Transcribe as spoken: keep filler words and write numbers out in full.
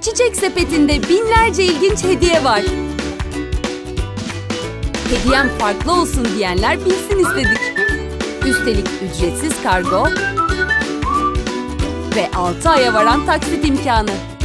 Çiçek Sepeti'nde binlerce ilginç hediye var. Hediyem farklı olsun diyenler bilsin istedik. Üstelik ücretsiz kargo ve altı aya varan taksit imkanı.